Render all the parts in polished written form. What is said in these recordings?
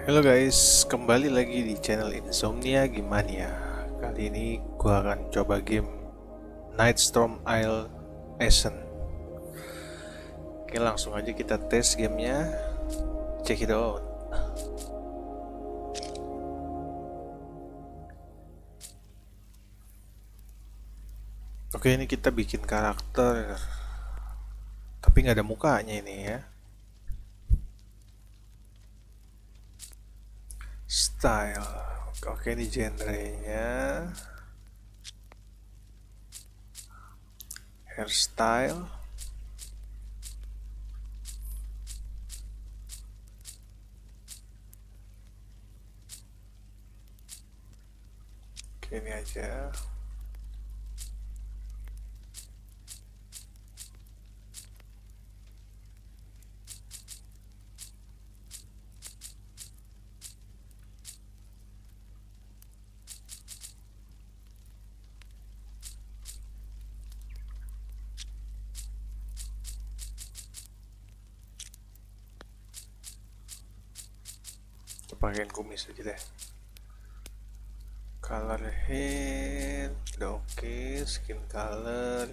Halo guys, kembali lagi di channel Insomnia Gimania. Kali ini gua akan coba game Nightstorm Isle Ascent. Oke, langsung aja kita tes gamenya. Check it out. Oke, ini kita bikin karakter, tapi nggak ada mukanya ini ya. Style. Oke, ini genrenya hairstyle. Oke, ini aja. Pakein kumis aja deh. Color hair udah oke. Skin color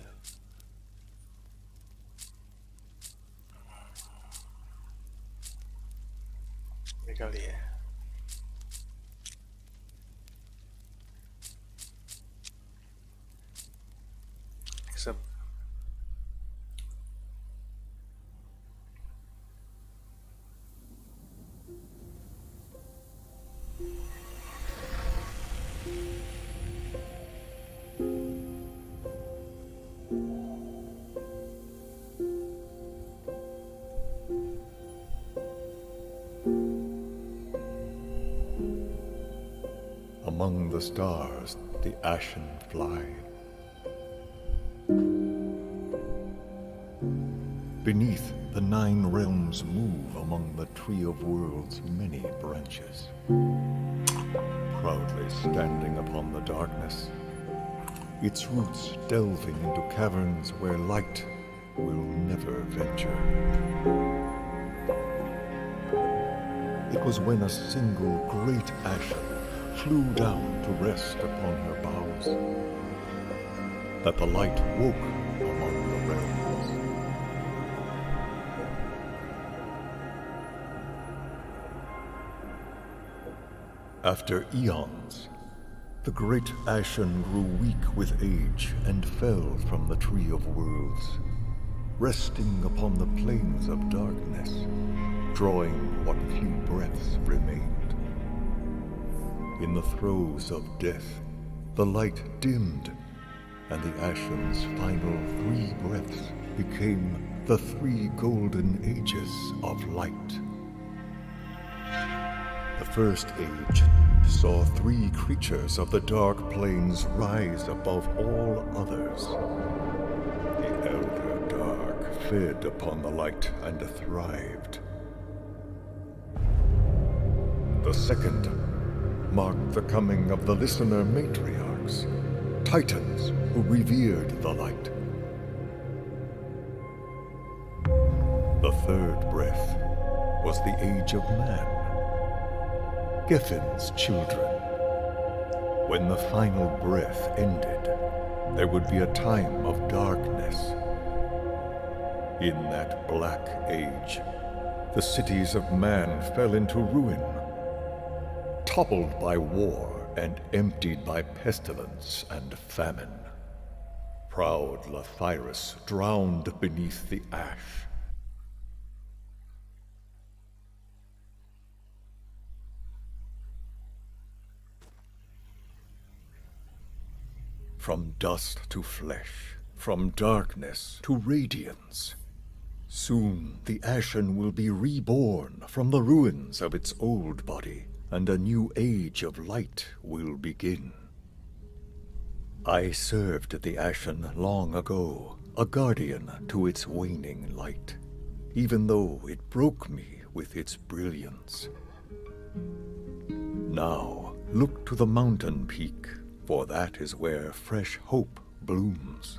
ini kali ya. Accept. Among the stars, the ashen fly. Beneath, the 9 realms move among the Tree of Worlds' many branches. Proudly standing upon the darkness, its roots delving into caverns where light will never venture. It was when a single great ashen flew down to rest upon her boughs that the light woke among the realms. After eons, the great ashen grew weak with age and fell from the Tree of Worlds, resting upon the plains of darkness, drawing what few breaths remained. In the throes of death, the light dimmed, and the ashen's final 3 breaths became the 3 golden ages of light. The first age saw 3 creatures of the dark plains rise above all others. The Elder Dark fed upon the light and thrived. The second marked the coming of the Listener matriarchs, titans who revered the light. The third breath was the age of man, Geffin's children. When the final breath ended, there would be a time of darkness. In that black age, the cities of man fell into ruin, toppled by war and emptied by pestilence and famine. Proud Lathyrus drowned beneath the ash. From dust to flesh, from darkness to radiance, soon the ashen will be reborn from the ruins of its old body, and a new age of light will begin. I served the ashen long ago, a guardian to its waning light, even though it broke me with its brilliance. Now, look to the mountain peak, for that is where fresh hope blooms.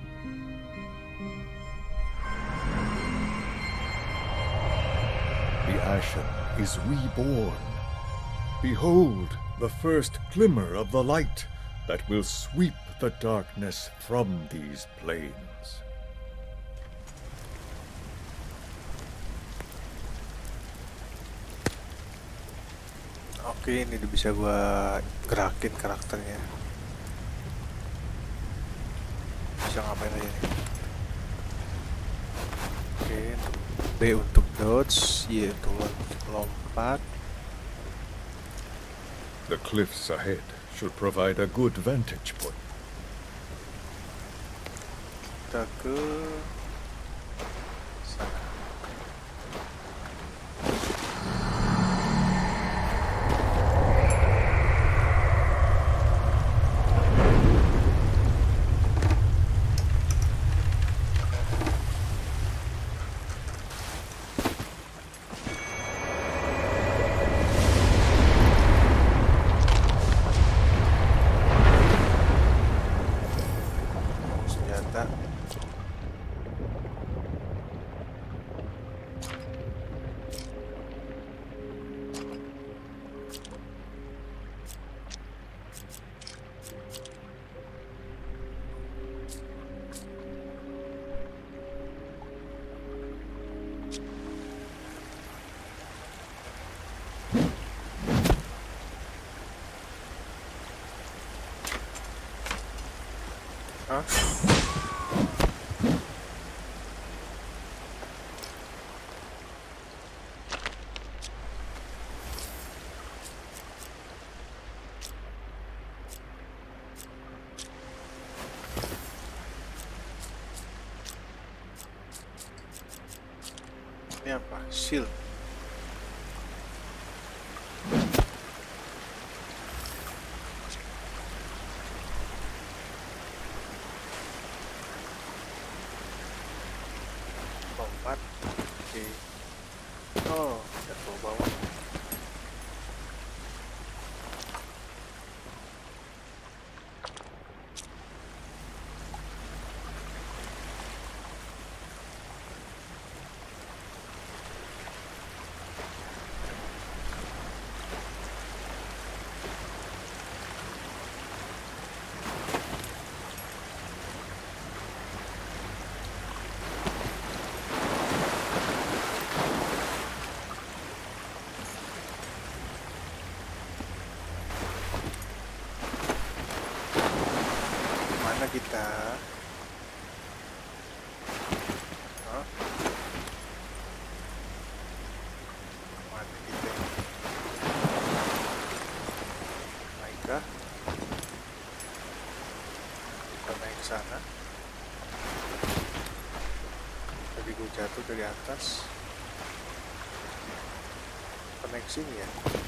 The the Ashen is reborn. Behold the first glimmer of the light that will sweep the darkness from these plains. Oke, ini udah bisa gua gerakin karakternya. Bisa ngapain aja nih? Oke, B untuk dodge, Y untuk lompat. The cliffs ahead should provide a good vantage point. Kita ke sana. Senjata. Hah? Ini apa? Shield. Lompat. Oke. Oh, jatuh bawah. Mana kita? Hah? Mana kita? Naikkah? Kita naik ke sana. Tadi gue jatuh dari atas. Kita naik ke sini ya?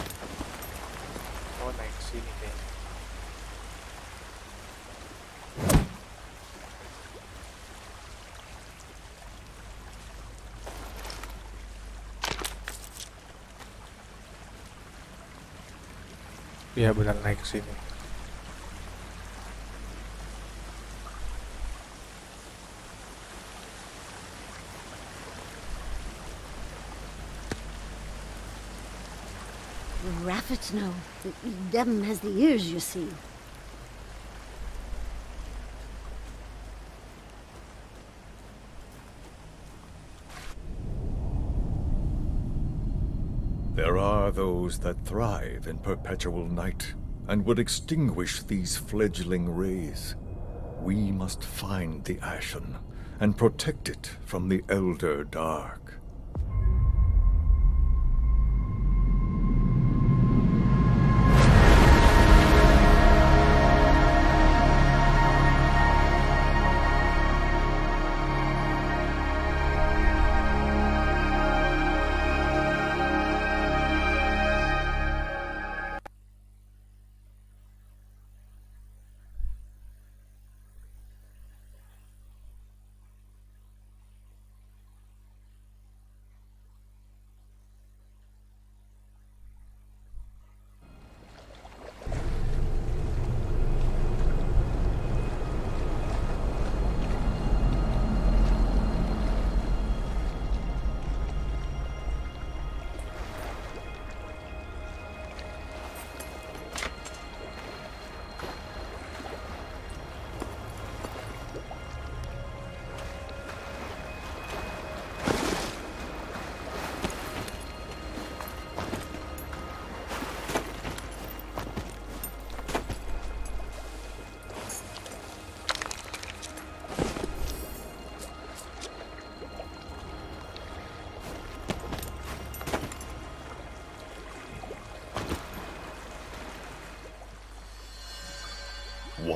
Oh, naik ke sini kayaknya. Iya benar, naik ke sini. Rabbits know. Devon has the ears, you see. There are those that thrive in perpetual night and would extinguish these fledgling rays. We must find the Ashen and protect it from the Elder Dark.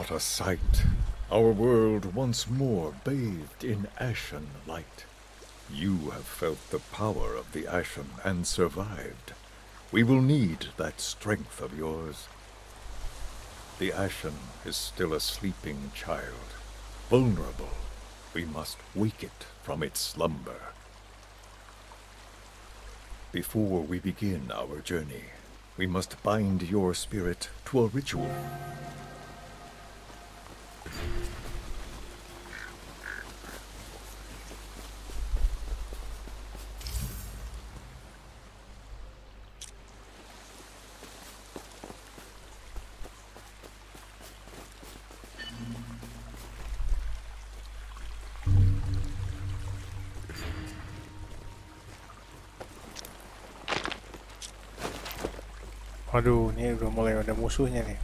What a sight! Our world once more bathed in ashen light. You have felt the power of the ashen and survived. We will need that strength of yours. The ashen is still a sleeping child, vulnerable. We must wake it from its slumber. Before we begin our journey, we must bind your spirit to a ritual. Waduh, ini udah mulai ada musuhnya nih.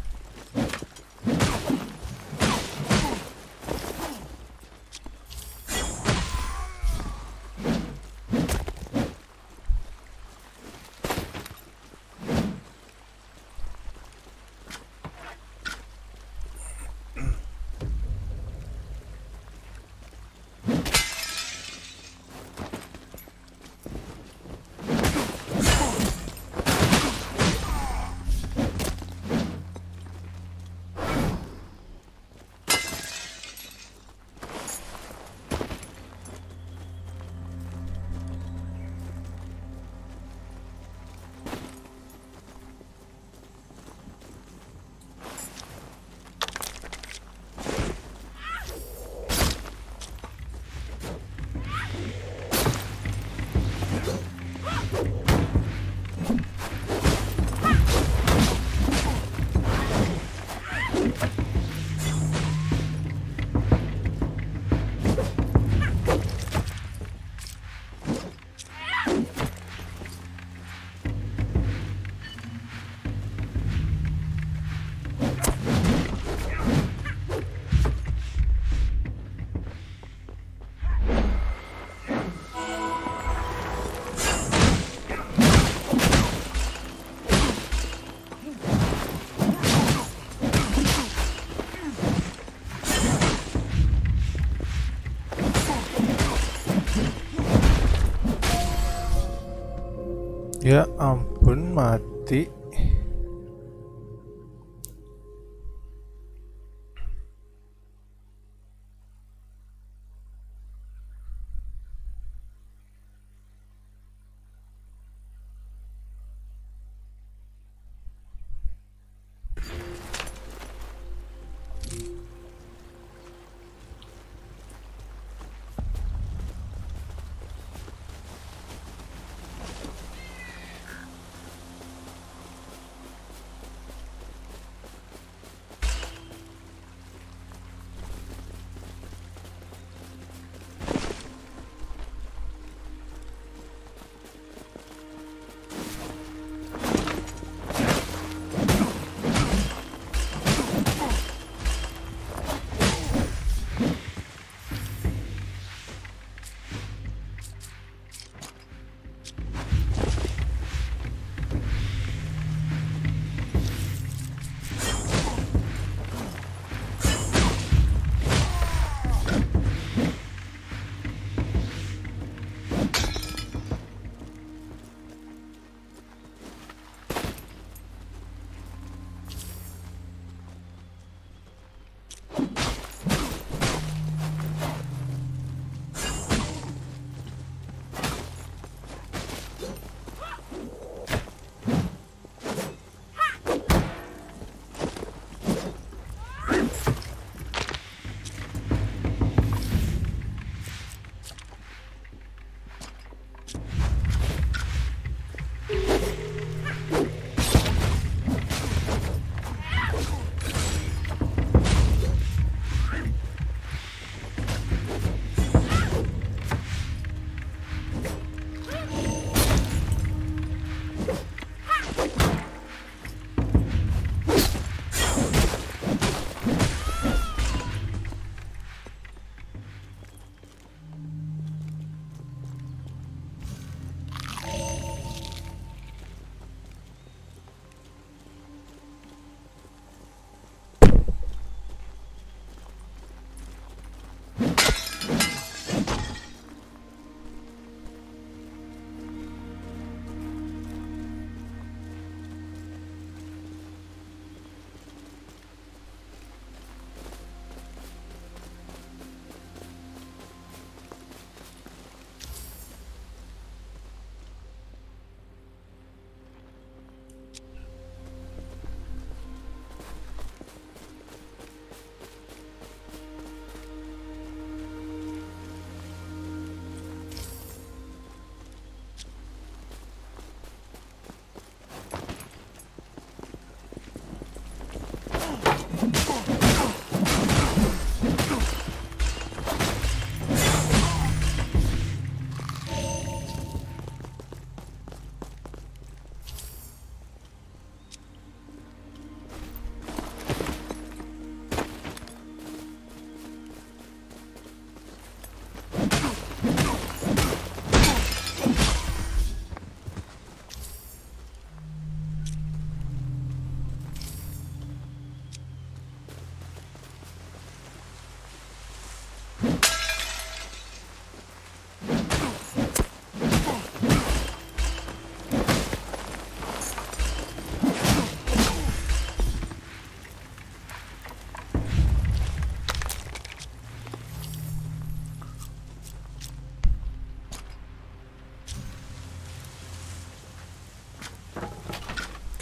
Ya ampun, mati.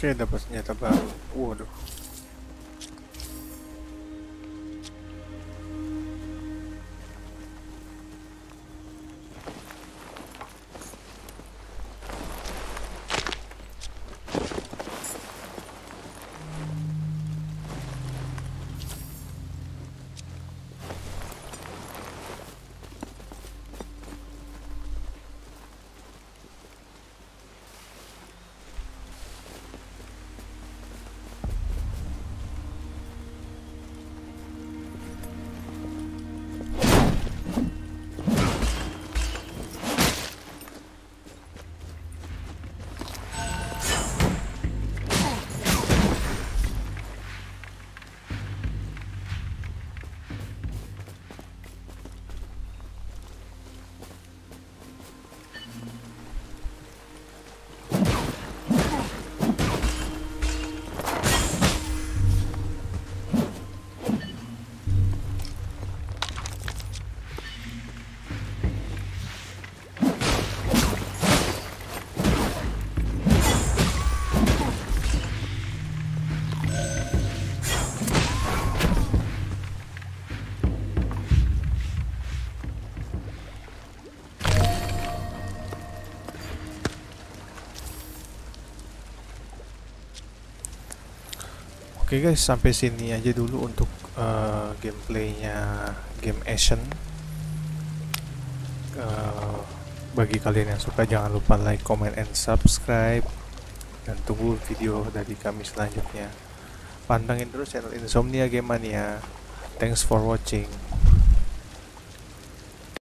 Oke, dapat senjata baru. Waduh. Oke guys, sampai sini aja dulu untuk gameplaynya game Ashen. Bagi kalian yang suka, jangan lupa like, comment, and subscribe, dan tunggu video dari kami selanjutnya. Pantengin terus channel Insomnia Game Mania. Thanks for watching.